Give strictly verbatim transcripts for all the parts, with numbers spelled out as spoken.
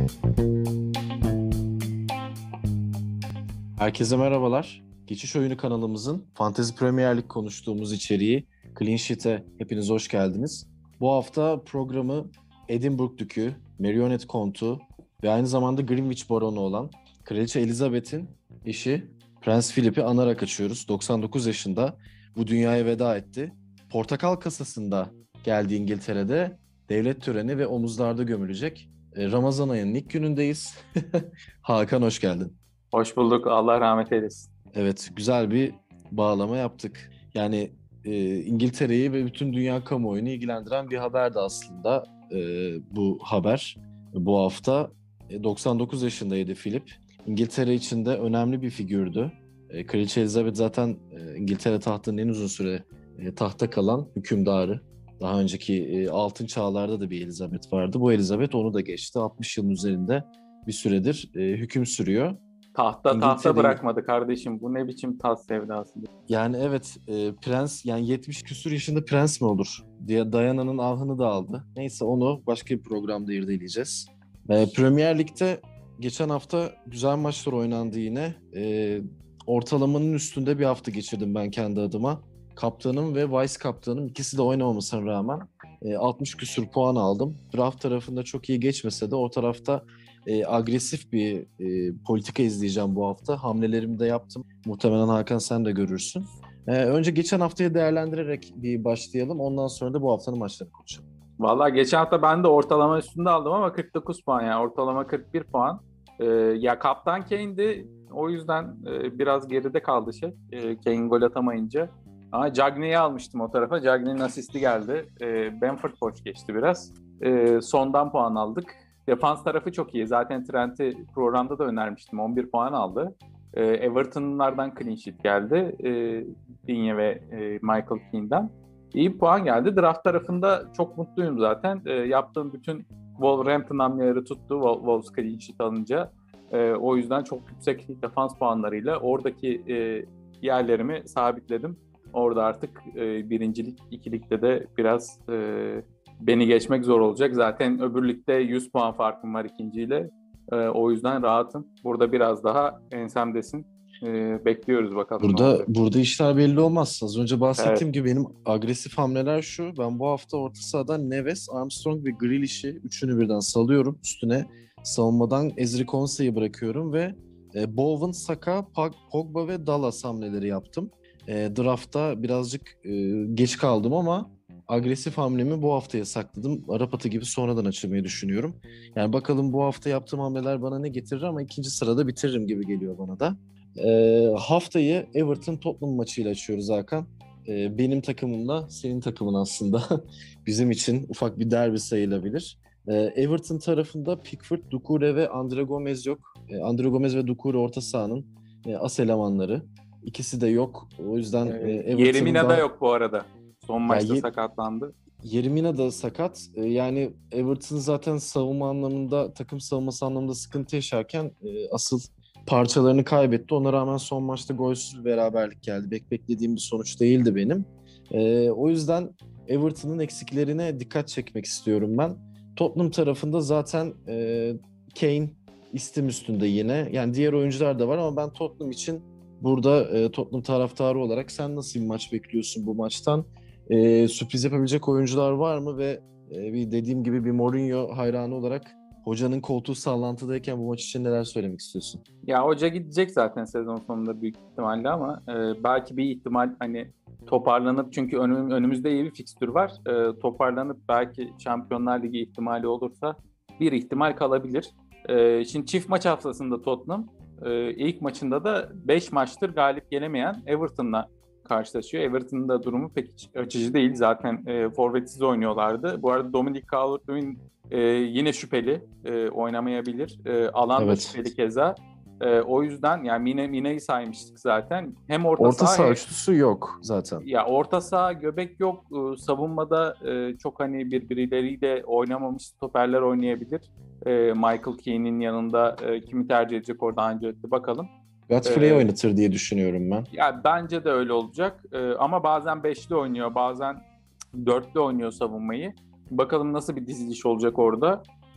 Herkese merhabalar. Geçiş Oyunu kanalımızın Fantasy Premier Lig konuştuğumuz içeriği Clean Sheet'e hepiniz hoş geldiniz. Bu hafta programı Edinburgh Dükü, Marionette Kontu ve aynı zamanda Greenwich Baronu olan Kraliçe Elizabeth'in eşi Prens Philip'i anarak açıyoruz. doksan dokuz yaşında bu dünyaya veda etti. Portakal kasasında geldi İngiltere'de devlet töreni ve omuzlarda gömülecek. Ramazan ayının ilk günündeyiz. Hakan hoş geldin. Hoş bulduk. Allah rahmet eylesin. Evet, güzel bir bağlama yaptık. Yani e, İngiltere'yi ve bütün dünya kamuoyunu ilgilendiren bir haberdi aslında e, bu haber. Bu hafta e, doksan dokuz yaşındaydı Philip. İngiltere için de önemli bir figürdü. E, Kraliçe Elizabeth zaten e, İngiltere tahtının en uzun süre e, tahta kalan hükümdarı. Daha önceki e, altın çağlarda da bir Elizabeth vardı. Bu Elizabeth onu da geçti. altmış yılın üzerinde bir süredir e, hüküm sürüyor. Tahta tahta bırakmadı kardeşim. Bu ne biçim taht sevdası? Yani evet e, prens yani yetmiş küsur yaşında prens mi olur diye Diana'nın ahını da aldı. Neyse onu başka bir programda irdeleyeceğiz. E, Premier Lig'de geçen hafta güzel maçlar oynandı yine. E, ortalamanın üstünde bir hafta geçirdim ben kendi adıma. Kaptanım ve vice kaptanım ikisi de oynamamasına rağmen e, altmış küsur puan aldım. Draft tarafında çok iyi geçmese de o tarafta E, agresif bir e, politika izleyeceğim bu hafta. Hamlelerimi de yaptım. Muhtemelen Hakan sen de görürsün. E, önce geçen haftayı değerlendirerek bir başlayalım. Ondan sonra da bu haftanın maçlarını konuşalım. Vallahi geçen hafta ben de ortalama üstünde aldım ama kırk dokuz puan, yani ortalama kırk bir puan. Ee, ya kaptan Kane'di. O yüzden e, biraz geride kaldı şey. E, Kane gol atamayınca. Ama Cagney'i almıştım o tarafa. Cagney'in asisti geldi. E, Bamford boş geçti biraz. E, sondan puan aldık. Defans tarafı çok iyi. Zaten Trent'i programda da önermiştim. on bir puan aldı. Ee, Everton'lardan clean sheet geldi. Ee, Digne ve e, Michael Keane'den. İyi bir puan geldi. Draft tarafında çok mutluyum zaten. Ee, yaptığım bütün Wolverhampton hamleleri tuttu. Wolves clean sheet alınca. Ee, o yüzden çok yüksek defans puanlarıyla oradaki e, yerlerimi sabitledim. Orada artık e, birincilik, ikilikte de biraz... E, beni geçmek zor olacak. Zaten öbür ligde yüz puan farkım var ikinciyle. Ee, o yüzden rahatım. Burada biraz daha ensemdesin. Ee, bekliyoruz bakalım. Burada burada işler belli olmaz. Az önce bahsettiğim Evet. gibi benim agresif hamleler şu. Ben bu hafta orta sahadan Neves, Armstrong ve Grealish'i üçünü birden salıyorum. Üstüne savunmadan Ezri Konsá'yı bırakıyorum ve e, Bowen, Saka, Pogba ve Dallas hamleleri yaptım. E, draft'ta birazcık e, geç kaldım ama agresif hamlemi bu haftaya sakladım. Arap atı gibi sonradan açılmayı düşünüyorum. Yani bakalım bu hafta yaptığım hamleler bana ne getirir ama ikinci sırada bitiririm gibi geliyor bana da. Ee, haftayı Everton Tottenham maçıyla açıyoruz Hakan. Ee, benim takımımla senin takımın aslında bizim için ufak bir derbi sayılabilir. Ee, Everton tarafında Pickford, Doucouré ve Andre Gomez yok. Ee, Andre Gomez ve Doucouré orta sahanın e, as elemanları. İkisi de yok. O yüzden e, Everton'ın Yerimina daha... da yok bu arada. Son maçta ye... sakatlandı. Yerimina da sakat. Ee, yani Everton zaten savunma anlamında, takım savunması anlamında sıkıntı yaşarken e, asıl parçalarını kaybetti. Ona rağmen son maçta golsüz bir beraberlik geldi. Bek beklediğim bir sonuç değildi benim. Ee, o yüzden Everton'ın eksiklerine dikkat çekmek istiyorum ben. Tottenham tarafında zaten e, Kane istim üstünde yine. Yani diğer oyuncular da var ama ben Tottenham için burada e, Tottenham taraftarı olarak sen nasıl bir maç bekliyorsun bu maçtan? E, sürpriz yapabilecek oyuncular var mı ve e, bir dediğim gibi bir Mourinho hayranı olarak hocanın koltuğu sallantıdayken bu maç için neler söylemek istiyorsun? Ya hoca gidecek zaten sezon sonunda büyük ihtimalle ama e, belki bir ihtimal hani toparlanıp, çünkü önüm, önümüzde iyi bir fikstür var. E, toparlanıp belki Şampiyonlar Ligi ihtimali olursa bir ihtimal kalabilir. E, şimdi çift maç haftasında Tottenham e, ilk maçında da beş maçtır galip gelemeyen Everton'la karşılaşıyor. Everton'ın da durumu pek açıcı değil. Zaten e, forvetsiz oynuyorlardı. Bu arada Dominic Calvert-Lewin e, yine şüpheli. E, oynamayabilir. E, alan Evet. da şüpheli keza. E, o yüzden yani Mine, Mine'yi saymıştık zaten. Hem orta, Orta saha, saha hem, üçlüsü yok zaten. ya orta saha göbek yok. E, savunmada e, çok hani birbirleriyle oynamamış stoperler oynayabilir. E, Michael Keane'in yanında e, kimi tercih edecek orada Ancelotti, bakalım. Godfrey'i Ee, oynatır diye düşünüyorum ben. Ya bence de öyle olacak. Ee, ama bazen beşli oynuyor, bazen dörtlü oynuyor savunmayı. Bakalım nasıl bir diziliş olacak orada.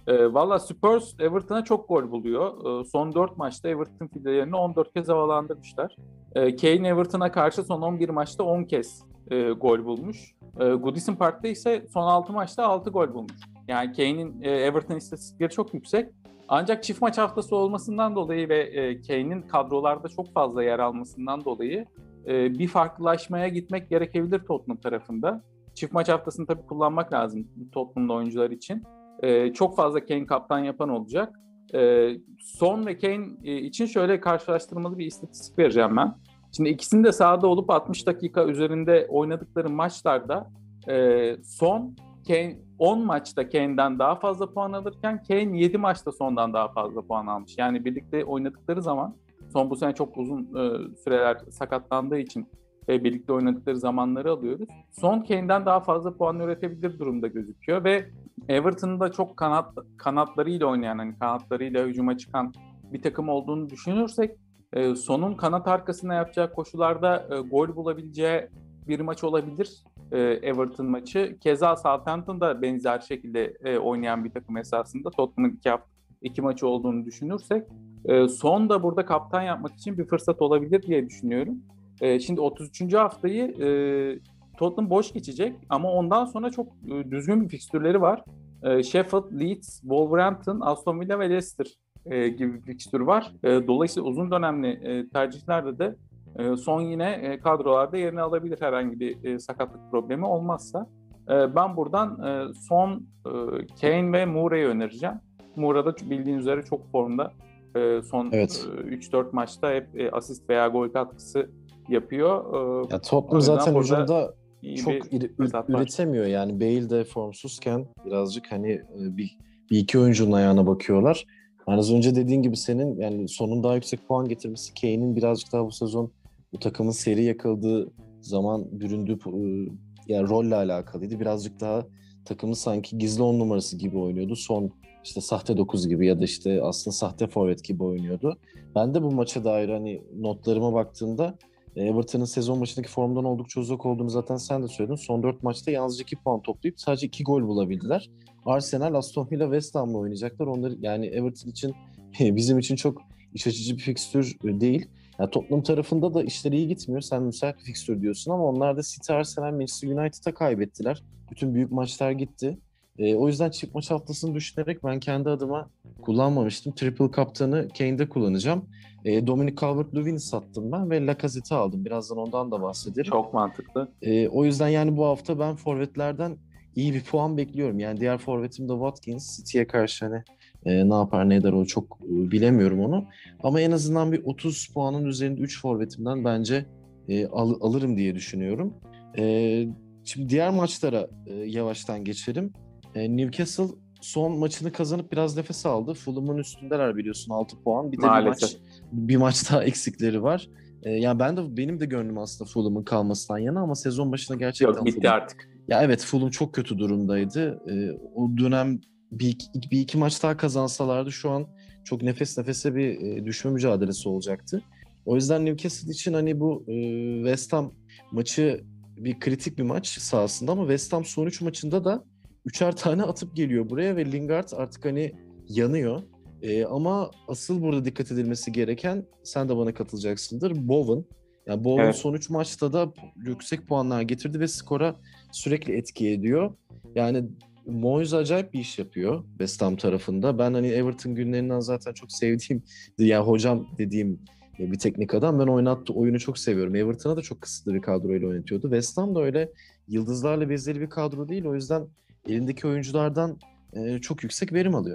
E, Valla Spurs Everton'a çok gol buluyor. E, son dört maçta Everton filelerini on dört kez havalandırmışlar. E, Kane Everton'a karşı son on bir maçta on kez e, gol bulmuş. E, Goodison Park'ta ise son altı maçta altı gol bulmuş. Yani Kane'in e, Everton istatistikleri çok yüksek. Ancak çift maç haftası olmasından dolayı ve e, Kane'in kadrolarda çok fazla yer almasından dolayı e, bir farklılaşmaya gitmek gerekebilir Tottenham tarafında. Çift maç haftasını tabii kullanmak lazım Tottenham'da oyuncular için. Ee, çok fazla Kane kaptan yapan olacak. Ee, Son ve Kane e, için şöyle karşılaştırmalı bir istatistik vereceğim ben. Şimdi ikisinin de sahada olup altmış dakika üzerinde oynadıkları maçlarda e, Son Kane on maçta Kane'den daha fazla puan alırken Kane yedi maçta Son'dan daha fazla puan almış. Yani birlikte oynadıkları zaman Son bu sene çok uzun e, süreler sakatlandığı için e, birlikte oynadıkları zamanları alıyoruz. Son Kane'den daha fazla puan üretebilir durumda gözüküyor ve Everton'da çok kanat kanatlarıyla oynayan, hani kanatlarıyla hücuma çıkan bir takım olduğunu düşünürsek e, Son'un kanat arkasına yapacağı koşularda e, gol bulabileceği bir maç olabilir e, Everton maçı. Keza Southampton da benzer şekilde e, oynayan bir takım esasında. Tottenham'ın iki, iki maçı olduğunu düşünürsek e, Son da burada kaptan yapmak için bir fırsat olabilir diye düşünüyorum. E, şimdi otuz üçüncü haftayı e, Tottenham boş geçecek ama ondan sonra çok e, düzgün bir fikstürleri var. E, Sheffield, Leeds, Wolverhampton, Aston Villa ve Leicester e, gibi bir fikstür var. E, dolayısıyla uzun dönemli e, tercihlerde de e, Son yine e, kadrolarda yerini alabilir herhangi bir e, sakatlık problemi olmazsa. E, ben buradan e, Son, e, Kane ve Mourinho'yu önereceğim. Moura da bildiğin üzere çok formda. E, son Evet. e, üç dört maçta hep e, asist veya gol katkısı yapıyor. E, Ya Tottenham zaten hücumda çok bir ür- üretemiyor yani. Bale de formsuzken birazcık hani e, bir, bir iki oyuncunun ayağına bakıyorlar. Yani az önce dediğin gibi senin yani Son'un daha yüksek puan getirmesi, Kane'in birazcık daha bu sezon bu takımın seri yakıldığı zaman büründüğü e, yani rolle alakalıydı. Birazcık daha takımın sanki gizli on numarası gibi oynuyordu. Son işte sahte dokuz gibi ya da işte aslında sahte forvet gibi oynuyordu. Ben de bu maça dair hani notlarıma baktığımda Everton'ın sezon başındaki formdan oldukça uzak olduğunu zaten sen de söyledin. Son dört maçta yalnızca iki puan toplayıp sadece iki gol bulabildiler. Arsenal, Aston Villa, West Ham'la oynayacaklar. Onları yani Everton için bizim için çok iç açıcı bir fikstür değil. Yani Tottenham tarafında da işleri iyi gitmiyor. Sen müsait bir fikstür diyorsun ama onlar da City, Arsenal, Manchester United'a kaybettiler. Bütün büyük maçlar gitti. E, o yüzden çift maç haftasını düşünerek ben kendi adıma kullanmamıştım. Triple kaptanı Kane'de kullanacağım. E, Dominic Calvert-Lewin'i sattım ben ve Lacazette'i aldım. Birazdan ondan da bahsederim. Çok mantıklı. E, o yüzden yani bu hafta ben forvetlerden iyi bir puan bekliyorum. Yani diğer forvetim de Watkins. City'ye karşı hani e, ne yapar ne eder o çok e, bilemiyorum onu. Ama en azından bir otuz puanın üzerinde üç forvetimden bence e, al, alırım diye düşünüyorum. E, şimdi diğer maçlara e, yavaştan geçelim. E, Newcastle son maçını kazanıp biraz nefes aldı. Fulham'ın üstündeler biliyorsun altı puan. Bir de Maalesef. bir maç bir maç daha eksikleri var. Ee, yani ben de benim de gönlüm aslında Fulham'ın kalmasından yana ama sezon başında gerçekten Yok bitti Fulham, artık. ya evet Fulham çok kötü durumdaydı. Ee, o dönem bir iki, bir iki maç daha kazansalardı şu an çok nefes nefese bir e, düşme mücadelesi olacaktı. O yüzden Newcastle için hani bu e, West Ham maçı bir kritik bir maç sahasında ama West Ham son üç maçında da üçer tane atıp geliyor buraya ve Lingard artık hani yanıyor. Ee, ama asıl burada dikkat edilmesi gereken, sen de bana katılacaksındır, Bowen. Yani Bowen Evet. son üç maçta da yüksek puanlar getirdi ve skora sürekli etki ediyor. Yani Moyes acayip bir iş yapıyor West Ham tarafında. Ben hani Everton günlerinden zaten çok sevdiğim, yani hocam dediğim bir teknik adam. Ben oynattığı oyunu çok seviyorum. Everton'a da çok kısıtlı bir kadroyla oynatıyordu. West Ham da öyle yıldızlarla bezeli bir kadro değil. O yüzden elindeki oyunculardan e, çok yüksek verim alıyor.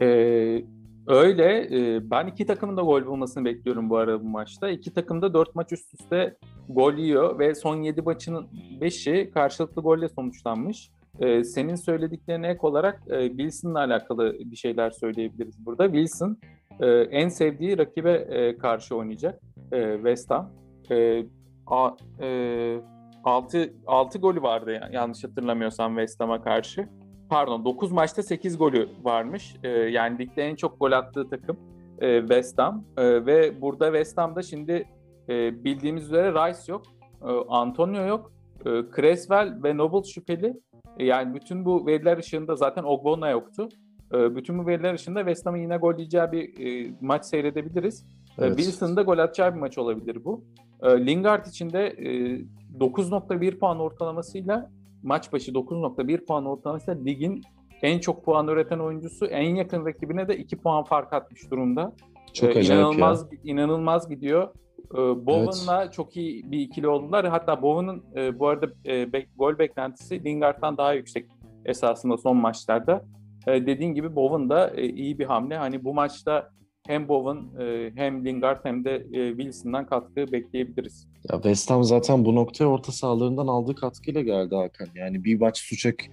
Ee, öyle. Ee, ben iki takımın da gol bulmasını bekliyorum bu arada bu maçta. İki takım da dört maç üst üste gol yiyor ve son yedi maçın beşi karşılıklı golle sonuçlanmış. Ee, senin söylediklerine ek olarak e, Wilson'la alakalı bir şeyler söyleyebiliriz burada. Wilson e, en sevdiği rakibe e, karşı oynayacak e, West Ham. E, a, e, altı, altı golü vardı yani, yanlış hatırlamıyorsam West Ham'a karşı. Pardon dokuz maçta sekiz golü varmış. Ee, yani ligde en çok gol attığı takım e, West Ham. E, ve burada West Ham'da şimdi e, bildiğimiz üzere Rice yok. E, Antonio yok. E, Cresswell ve Noble şüpheli. E, yani bütün bu veriler ışığında zaten Ogbonna yoktu. E, bütün bu veriler ışığında West Ham'ın yine gol yiyeceği bir e, maç seyredebiliriz. Evet. Wilson'ın da gol atacağı bir maç olabilir bu. E, Lingard için de e, dokuz nokta bir puan ortalamasıyla maç başı dokuz nokta bir puan ortalamasıyla ligin en çok puan üreten oyuncusu, en yakın rakibine de iki puan fark atmış durumda. Çok e, acayip inanılmaz, ya. inanılmaz gidiyor. E, Bowen'la Evet. çok iyi bir ikili oldular. Hatta Bowen'ın e, bu arada e, be, gol beklentisi Lingard'dan daha yüksek esasında son maçlarda. E, dediğin gibi Bowen da e, iyi bir hamle. Hani bu maçta hem Bowen e, hem Lingard hem de e, Wilson'dan katkı bekleyebiliriz. Ya West Ham zaten bu noktaya orta sahalarından aldığı katkıyla geldi Hakan. Yani bir maç Suçek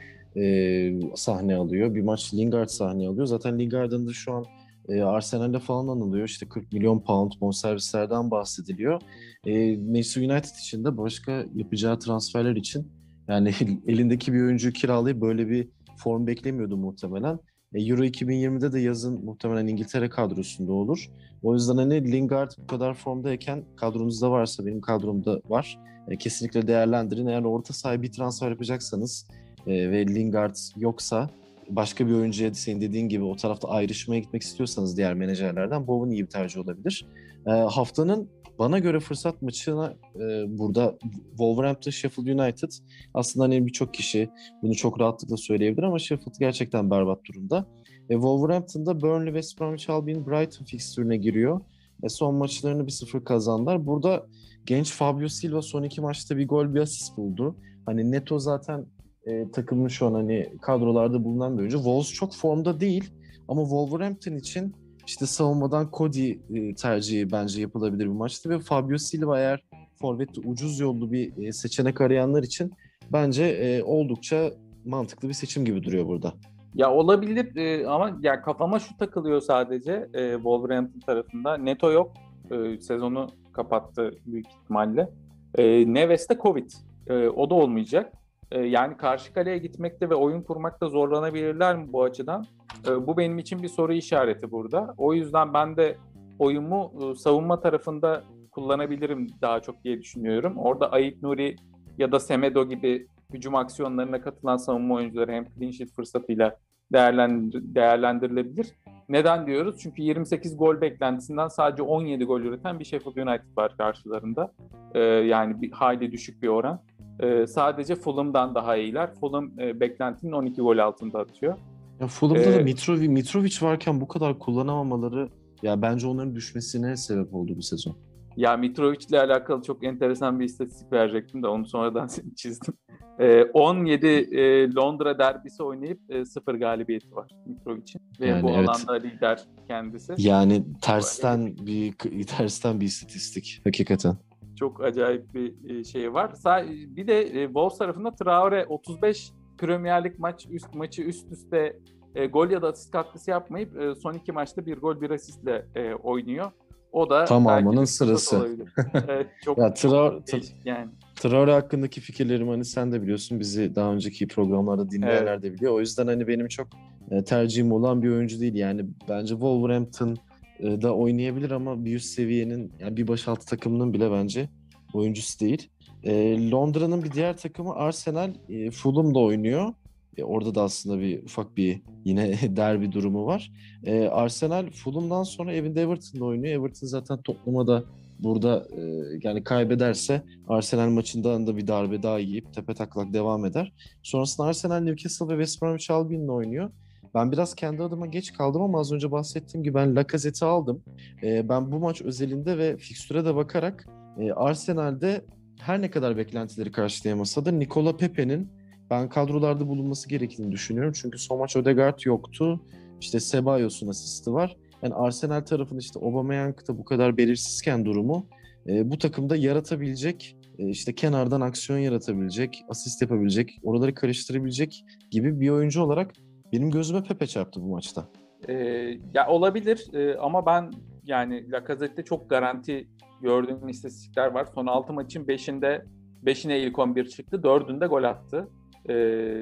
e, sahne alıyor, bir maç Lingard sahne alıyor. Zaten Lingard'ın da şu an e, Arsenal'de falan anılıyor. İşte kırk milyon pound bonservislerden bahsediliyor. E, Manchester United için de başka yapacağı transferler için yani elindeki bir oyuncuyu kiralayıp böyle bir form beklemiyordu muhtemelen. E, Euro iki bin yirmide de yazın muhtemelen İngiltere kadrosunda olur. O yüzden hani Lingard bu kadar formdayken kadronuzda varsa, benim kadromda var. E, kesinlikle değerlendirin. Eğer orta sahaya bir transfer yapacaksanız e, ve Lingard yoksa başka bir oyuncuya senin dediğin gibi o tarafta ayrışmaya gitmek istiyorsanız diğer menajerlerden Bowen iyi bir tercih olabilir. E, haftanın bana göre fırsat maçına e, burada Wolverhampton Sheffield United, aslında hani birçok kişi bunu çok rahatlıkla söyleyebilir ama Sheffield gerçekten berbat durumda. E, Wolverhampton'da Burnley, West Bromwich Albion, Brighton fikstürüne giriyor. E, son maçlarını bir sıfır kazandılar. Burada genç Fabio Silva son iki maçta bir gol, bir asist buldu. Hani Neto zaten e, takımın şu an hani kadrolarda bulunan bir oyuncu. Wolves çok formda değil ama Wolverhampton için işte savunmadan Cody e, tercihi bence yapılabilir bir maçtı ve Fabio Silva eğer forvette ucuz yollu bir e, seçenek arayanlar için bence e, oldukça mantıklı bir seçim gibi duruyor burada. Ya olabilir e, ama ya kafama şu takılıyor sadece e, Wolverhampton tarafında. Neto yok. E, sezonu kapattı büyük ihtimalle. E, Neves de Covid. E, o da olmayacak. E, yani karşı kaleye gitmekte ve oyun kurmakta zorlanabilirler mi bu açıdan? E, bu benim için bir soru işareti burada. O yüzden ben de oyumu e, savunma tarafında kullanabilirim daha çok diye düşünüyorum. Orada Ait Nuri ya da Semedo gibi hücum aksiyonlarına katılan savunma oyuncuları hem clean sheet fırsatıyla değerlendir, değerlendirilebilir. Neden diyoruz? Çünkü yirmi sekiz gol beklentisinden sadece on yedi gol üreten bir Sheffield United var karşılarında. Ee, yani bir hayli düşük bir oran. Ee, sadece Fulham'dan daha iyiler. Fulham e, beklentinin on iki gol altında atıyor. Ya Fulham'da da Ee, Mitrovic, Mitrovic varken bu kadar kullanamamaları ya bence onların düşmesine sebep oldu bu sezon. Ya Mitrovic ile alakalı çok enteresan bir istatistik verecektim de onu sonradan çizdim. Ee, on yedi e, Londra derbisi oynayıp e, sıfır galibiyeti var Mitrovic'in ve Yani bu evet. alanda lider kendisi. Yani tersten bir tersten bir istatistik hakikaten. Çok acayip bir şey var. Bir de e, Wolves tarafında Traore otuz beş Premier Lig maç üst maçı üst üste e, gol ya da asist katkısı yapmayıp e, son iki maçta bir gol bir asistle e, oynuyor. O da belki Tamamının bir fırsat sırası. olabilir. Evet, çok, Ya Tra çok değişik yani. Traore hakkındaki fikirlerimi hani sen de biliyorsun, bizi daha önceki programlarda Evet. dinleyenler de biliyor. O yüzden hani benim çok e, tercihim olan bir oyuncu değil. Yani bence Wolverhampton e, da oynayabilir ama bir üst seviyenin, yani bir başaltı takımının bile bence oyuncusu değil. E, Londra'nın bir diğer takımı Arsenal, e, Fulham'da oynuyor. E, orada da aslında bir ufak bir yine derbi durumu var. E, Arsenal Fulham'dan sonra evinde Everton'da oynuyor. Everton zaten Tottenham'a da burada e, yani kaybederse Arsenal maçından da bir darbe daha yiyip tepe taklak devam eder. Sonrasında Arsenal, Newcastle ve West Bromwich Albion'la oynuyor. Ben biraz kendi adıma geç kaldım ama az önce bahsettiğim gibi ben Lacazette'i aldım. E, ben bu maç özelinde ve fikstüre de bakarak e, Arsenal'de her ne kadar beklentileri karşılayamasa da Nicola Pepe'nin ben kadrolarda bulunması gerektiğini düşünüyorum. Çünkü son maç Ødegaard yoktu. İşte Cebalos'un asisti var. Yani Arsenal tarafının işte Aubameyang'da bu kadar belirsizken durumu e, bu takımda yaratabilecek, e, işte kenardan aksiyon yaratabilecek, asist yapabilecek, oraları karıştırabilecek gibi bir oyuncu olarak benim gözüme Pepe çarptı bu maçta. Ee, ya olabilir ee, ama ben yani Lacazette'de çok garanti gördüğüm istatistikler var. Son altı maçın beşinde beşine ilk on bir çıktı. dördünde gol attı. Ee,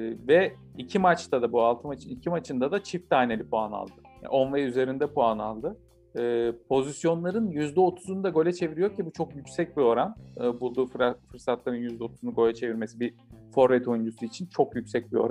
ve iki maçta da bu altı maçın iki maçında da çift taneli puan aldı. Yani on ve üzerinde puan aldı. Ee, pozisyonların yüzde otuzunu da gole çeviriyor ki bu çok yüksek bir oran. Ee, bulduğu fırsatların yüzde otuzunu gole çevirmesi bir forvet oyuncusu için çok yüksek bir oran.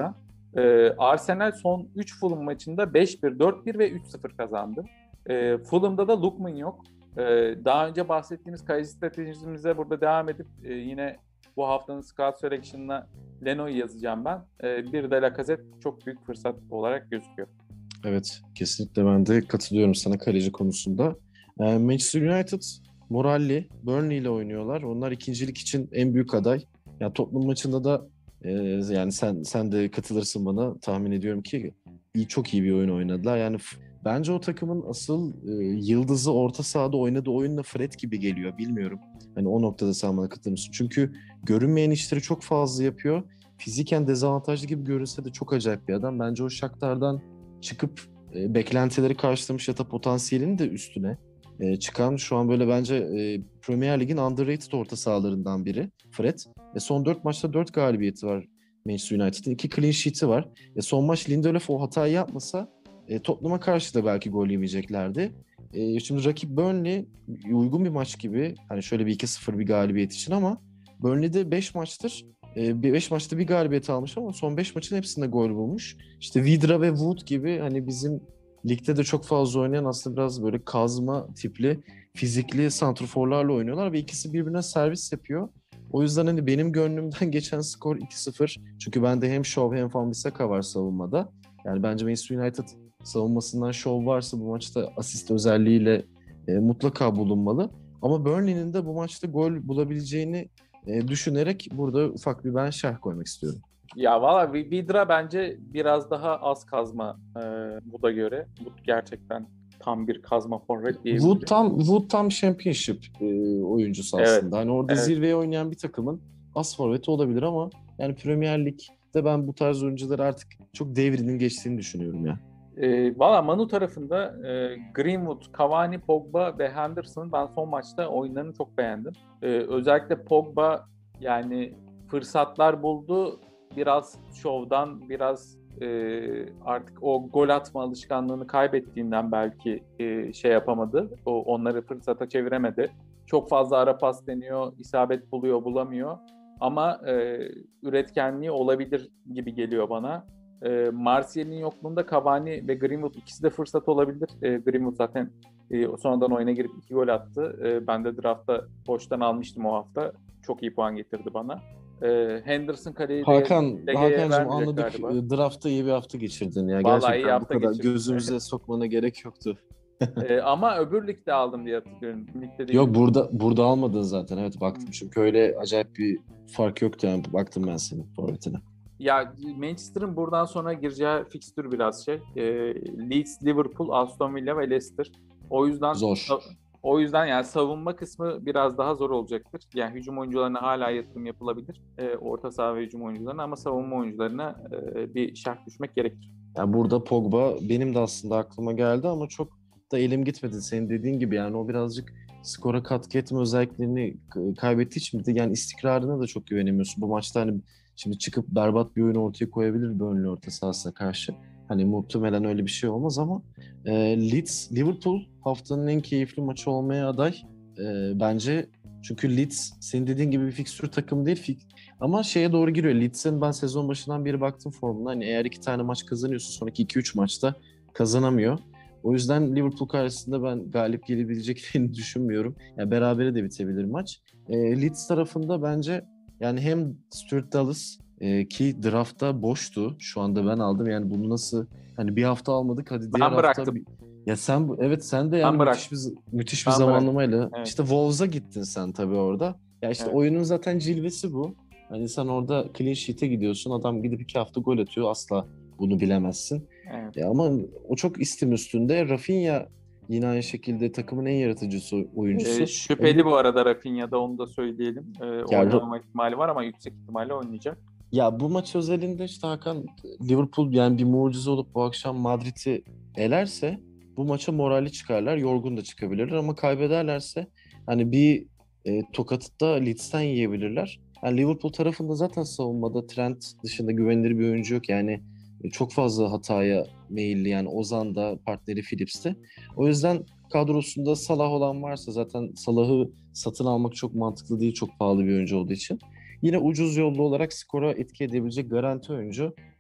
Ee, Arsenal son üç Fulham maçında beş bir, dört bir ve üç sıfır kazandı. Ee, Fulham'da da Lookman yok. Ee, daha önce bahsettiğimiz kaleci stratejimize burada devam edip e, yine bu haftanın Scout Selection'ına Leno'yu yazacağım ben. Ee, bir de Lacazette çok büyük fırsat olarak gözüküyor. Evet, kesinlikle ben de katılıyorum sana kaleci konusunda. Ee, Manchester United moralli, Burnley ile oynuyorlar. Onlar ikincilik için en büyük aday. Ya Tottenham maçında da e, yani sen sen de katılırsın bana, tahmin ediyorum ki iyi, çok iyi bir oyun oynadılar. Yani f- bence o takımın asıl e, yıldızı orta sahada oynadığı oyunla Fred gibi geliyor. Bilmiyorum. Hani o noktada sen bana katılır mısın? Çünkü görünmeyen işleri çok fazla yapıyor. Fiziken dezavantajlı gibi görünse de çok acayip bir adam. Bence o Shakhtar'dan çıkıp e, beklentileri karşılamış ya da potansiyelinin de üstüne e, çıkan şu an böyle bence e, Premier Lig'in underrated orta sahalarından biri Fred. E, son dört maçta dört galibiyeti var Manchester United'ın. iki clean sheet'i var. E, son maç Lindelöf o hatayı yapmasa e, Tottenham'a karşı da belki gol yemeyeceklerdi. E, şimdi rakip Burnley uygun bir maç gibi. Hani şöyle bir iki sıfır bir galibiyet için ama Burnley'de beş maçtır beş maçta bir galibiyet almış ama son beş maçın hepsinde gol bulmuş. İşte Vidra ve Wood gibi hani bizim ligde de çok fazla oynayan aslında biraz böyle kazma tipli fizikli santrforlarla oynuyorlar ve ikisi birbirine servis yapıyor. O yüzden hani benim gönlümden geçen skor iki sıfır. Çünkü bende hem Shaw hem Wan-Bissaka var savunmada. Yani bence Manchester United savunmasından Shaw varsa bu maçta asist özelliğiyle e, mutlaka bulunmalı. Ama Burnley'nin de bu maçta gol bulabileceğini e, düşünerek burada ufak bir ben şerh koymak istiyorum. Ya valla Vidra bence biraz daha az kazma e, Wood'a göre. Wood gerçekten tam bir kazma forvet diyebilirim. Wood tam Wood tam Championship e, oyuncusu Evet, aslında. Hani orada evet. zirveye oynayan bir takımın as forveti olabilir ama yani Premier Lig'de ben bu tarz oyuncuları artık çok devrinin geçtiğini düşünüyorum ya. E, Valla Manu tarafında e, Greenwood, Cavani, Pogba ve Henderson ben son maçta oyunlarını çok beğendim. E, özellikle Pogba yani fırsatlar buldu. Biraz şovdan, biraz e, artık o gol atma alışkanlığını kaybettiğinden belki e, şey yapamadı. O onları fırsata çeviremedi. Çok fazla ara pas deniyor, isabet buluyor, bulamıyor. Ama e, üretkenliği olabilir gibi geliyor bana. E, Martial'in yokluğunda Cavani ve Greenwood ikisi de fırsat olabilir. E, Greenwood zaten e, sonradan oyuna girip iki gol attı. E, ben de draftta boştan almıştım o hafta. Çok iyi puan getirdi bana. E, Henderson kaleyi de Hakan, D G'ye Hakan'cığım vermeyecek anladık. galiba. Draftta iyi bir hafta geçirdin ya. Vallahi iyi Gerçekten bu hafta kadar geçirdim. gözümüze sokmana gerek yoktu. e, ama öbür ligde aldım diye hatırlıyorum. Ligde değil. Yok burada burada almadın zaten. Evet baktım çünkü öyle acayip bir fark yoktu yani. Baktım ben senin forvetine. Ya Manchester'ın buradan sonra gireceği fikstür biraz şey. E, Leeds, Liverpool, Aston Villa ve Leicester. O yüzden Zor. o yüzden yani savunma kısmı biraz daha zor olacaktır. Yani hücum oyuncularına hala yatırım yapılabilir. E, orta saha ve hücum oyuncularına ama savunma oyuncularına e, bir şerh düşmek gerekir. Yani burada Pogba benim de aslında aklıma geldi ama çok da elim gitmedi. Senin dediğin gibi yani o birazcık skora katkı etme özelliklerini kaybettiği için bir de yani istikrarına da çok güvenemiyorsun. Bu maçta hani şimdi çıkıp berbat bir oyun ortaya koyabilir Burnley orta sahasına karşı. Hani muhtemelen öyle bir şey olmaz ama e, Leeds, Liverpool haftanın en keyifli maçı olmaya aday. E, bence çünkü Leeds senin dediğin gibi bir fikstür takımı değil. Fik ama şeye doğru giriyor. Leeds'in ben sezon başından beri baktım formuna. Hani eğer iki tane maç kazanıyorsa sonraki iki üç maçta kazanamıyor. O yüzden Liverpool karşısında ben galip gelebileceklerini düşünmüyorum. Yani berabere de bitebilir maç. E, Leeds tarafında bence yani hem Stuart Dallas e, ki draftta boştu. Şu anda ben aldım. Yani bunu nasıl hani bir hafta almadık hadi diğer Ben hafta bıraktım. ya sen evet sen de yani Ben müthiş bıraktım. bir müthiş bir Ben bıraktım. zamanlamayla Evet. işte Wolves'a gittin sen tabii orada. Ya işte Evet. oyunun zaten cilvesi bu. Hani sen orada clean sheet'e gidiyorsun. Adam gidip iki hafta gol atıyor. Asla bunu bilemezsin. Evet. Ya ama o çok istim üstünde. Rafinha yine aynı şekilde takımın en yaratıcısı oyuncusu. Ee, şüpheli bu arada Rafinha'da onu da söyleyelim. Ee, Ya, oynamama ihtimali var ama yüksek ihtimalle oynayacak. ya bu maç özelinde işte Hakan Liverpool yani bir mucize olup bu akşam Madrid'i elerse bu maça moralli çıkarlar. Yorgun da çıkabilirler ama kaybederlerse hani bir e, tokatı da Leeds'ten yiyebilirler. Yani Liverpool tarafında zaten savunmada Trent dışında güvenilir bir oyuncu yok. Yani e, çok fazla hataya meyilli yani Ozan da partneri Phillips'te. O yüzden kadrosunda Salah olan varsa zaten Salah'ı satın almak çok mantıklı değil çok pahalı bir oyuncu olduğu için. Yine ucuz yollu olarak skora etki edebilecek garanti oyuncu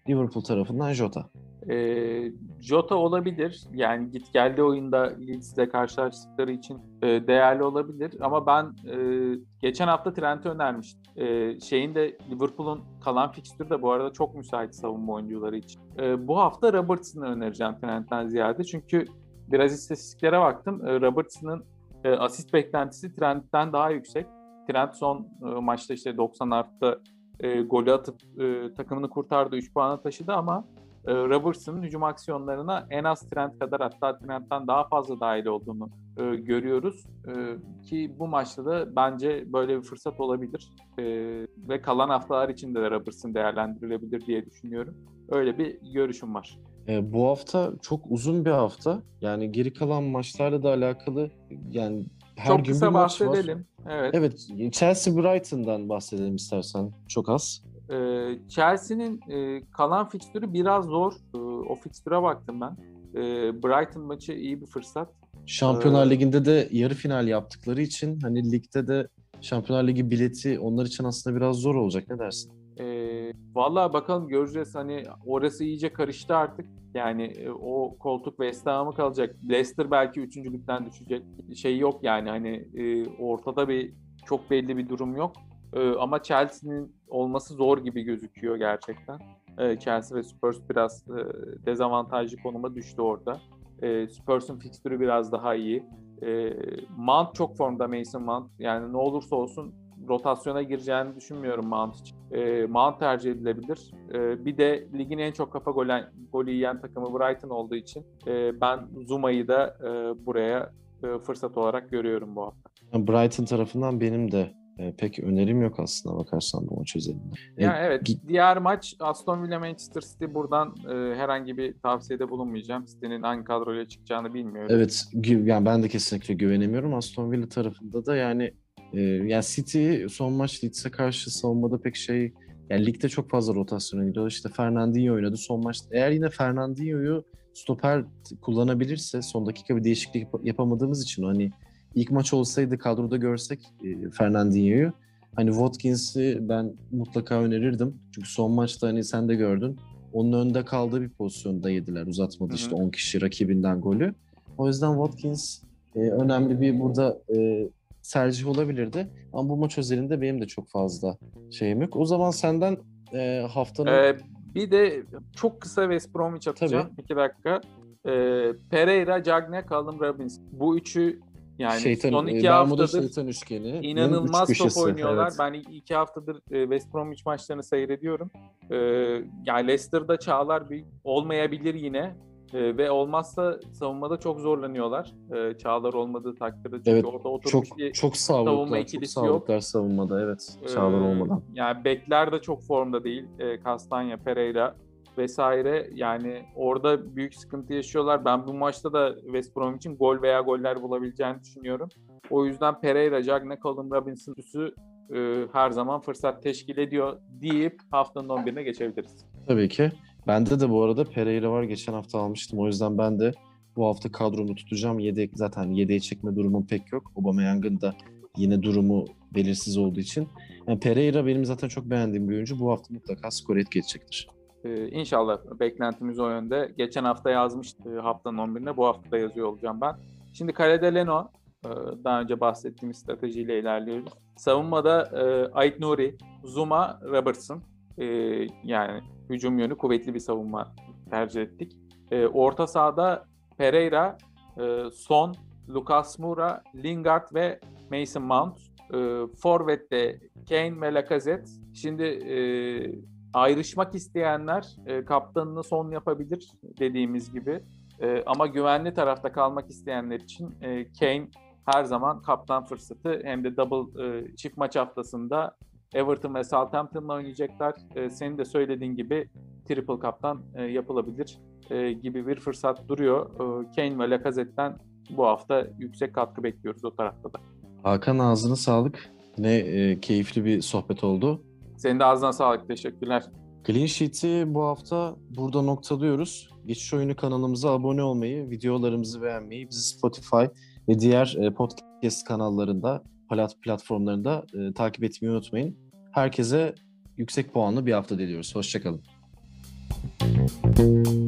Liverpool tarafından Jota. E, Jota olabilir. Yani git geldi oyunda Leeds'le karşılaştıkları için e, değerli olabilir. Ama ben e, geçen hafta Trent'i önermiştim. E, şeyin de Liverpool'un kalan fikstürü de bu arada çok müsait savunma oyuncuları için. E, bu hafta Robertson'ı önereceğim Trent'ten ziyade. Çünkü biraz istatistiklere baktım. E, Robertson'ın e, asist beklentisi Trent'ten daha yüksek. Trent son e, maçta işte doksan artı e, golü atıp e, takımını kurtardı, üç puana taşıdı ama e, Robertson'ın hücum aksiyonlarına en az Trent kadar, hatta Trent'ten daha fazla dahil olduğunu e, görüyoruz. E, ki bu maçta da bence böyle bir fırsat olabilir. E, ve kalan haftalar içinde de Robertson değerlendirilebilir diye düşünüyorum. Öyle bir görüşüm var. E, bu hafta çok uzun bir hafta. Yani geri kalan maçlarla da alakalı, yani her Çok gün bir kısa maç var. bahsedelim. Evet. Evet, Chelsea Brighton'dan bahsedelim istersen, çok az. Ee, Chelsea'nin e, kalan fikstürü biraz zor. Ee, o fikstüre baktım ben. Ee, Brighton maçı iyi bir fırsat. Şampiyonlar Ee, Ligi'nde de yarı final yaptıkları için hani ligde de Şampiyonlar Ligi bileti onlar için aslında biraz zor olacak. Ne dersin? e, Vallahi bakalım, göreceğiz. Hani orası iyice karıştı artık. Yani e, o koltuk West Ham'a kalacak. Leicester belki üçüncülükten düşecek. Şey yok yani, hani e, ortada bir çok belli bir durum yok. E, ama Chelsea'nin olması zor gibi gözüküyor gerçekten. E, Chelsea ve Spurs biraz e, dezavantajlı konuma düştü orada. E, Spurs'un fikstürü biraz daha iyi. E, Mount çok formda, Mason Mount. Yani ne olursa olsun rotasyona gireceğini düşünmüyorum Mount için. E, Mount tercih edilebilir. E, bir de ligin en çok kafa golü, golü yiyen takımı Brighton olduğu için e, ben Zuma'yı da e, buraya e, fırsat olarak görüyorum bu hafta. Yani Brighton tarafından benim de e, pek önerim yok aslında bakarsan bu maç özelinde. E, Yani evet, gi- diğer maç Aston Villa Manchester City. Buradan e, herhangi bir tavsiyede bulunmayacağım. City'nin hangi kadroyla çıkacağını bilmiyorum. evet, gü- yani ben de kesinlikle güvenemiyorum. Aston Villa tarafında da yani e, yani City son maç Leeds'e karşı savunmada pek şey, yani ligde çok fazla rotasyona gidiyor. İşte Fernandinho oynadı son maçta. Eğer yine Fernandinho'yu stoper kullanabilirse, son dakika bir değişiklik yap- yapamadığımız için, hani ilk maç olsaydı kadroda görsek e, Fernandinho'yu, hani Watkins'i ben mutlaka önerirdim. Çünkü son maçta hani sen de gördün. Onun önde kaldığı bir pozisyonda yediler. Uzatmadı Hı işte hı. on kişi rakibinden golü. O yüzden Watkins e, önemli bir burada e, tercih olabilirdi. Ama bu maç özelinde benim de çok fazla şeyim yok. O zaman senden e, haftanın Ee, bir de çok kısa West Bromwich tabii atacağım. iki dakika. Ee, Pereira, Cagney, Callum Robinson. Bu üçü yani şeytan, son e, iki Bermuda haftadır şeytan üçgeninin üç inanılmaz top köşesi. oynuyorlar. Evet. Ben iki haftadır e, West Bromwich maçlarını seyrediyorum. Ee, yani Leicester'da çağlar büyük olmayabilir yine. Ee, ve olmazsa savunmada çok zorlanıyorlar. Ee, çağlar olmadığı takdirde. Çünkü Evet, orada çok oturmuş bir çok savunma sağlıklar, çok ikilisi yok. sağlıklar savunmada, evet. Ee, Çağlar olmadan. yani bekler de çok formda değil. Ee, Castagna, Pereira vesaire. Yani orada büyük sıkıntı yaşıyorlar. Ben bu maçta da West Bromwich'in gol veya goller bulabileceğini düşünüyorum. O yüzden Pereira, Cagney, Callum Robinson üçlüsü e, her zaman fırsat teşkil ediyor deyip haftanın on birine geçebiliriz. Tabii ki. Bende de bu arada Pereira var. Geçen hafta almıştım. O yüzden ben de bu hafta kadromu tutacağım. Yedek, zaten yedeğe çekme durumum pek yok. Aubameyang'ın da yine durumu belirsiz olduğu için. Yani Pereira benim zaten çok beğendiğim bir oyuncu. Bu hafta mutlaka skor etki edecektir. Ee, İnşallah beklentimiz o yönde. Geçen hafta yazmıştı haftanın on birine. Bu hafta da yazıyor olacağım ben. Şimdi kalede Leno. Ee, Daha önce bahsettiğimiz stratejiyle ilerliyoruz. Savunmada e, Ait Nuri, Zuma, Robertson. Ee, yani hücum yönü kuvvetli bir savunma tercih ettik. Ee, orta sahada Pereira, e, Son, Lucas Moura, Lingard ve Mason Mount. Ee, Forvet'te Kane ve Lacazette. Şimdi e, ayrışmak isteyenler e, kaptanını Son yapabilir dediğimiz gibi. E, ama güvenli tarafta kalmak isteyenler için e, Kane her zaman kaptan fırsatı. Hem de double e, çift maç haftasında Everton ve Southampton'la oynayacaklar. E, senin de söylediğin gibi triple kaptan e, yapılabilir e, gibi bir fırsat duruyor. E, Kane ve Lacazette'den bu hafta yüksek katkı bekliyoruz o tarafta da. Hakan, ağzına sağlık. Yine e, keyifli bir sohbet oldu. Senin de ağzına sağlık. Teşekkürler. Clean Sheet'i bu hafta burada noktalıyoruz. Geçiş Oyunu kanalımıza abone olmayı, videolarımızı beğenmeyi, bizi Spotify ve diğer e, podcast kanallarında, plat platformlarında e, takip etmeyi unutmayın. Herkese yüksek puanlı bir hafta diliyoruz. Hoşça kalın. Görüşürüz.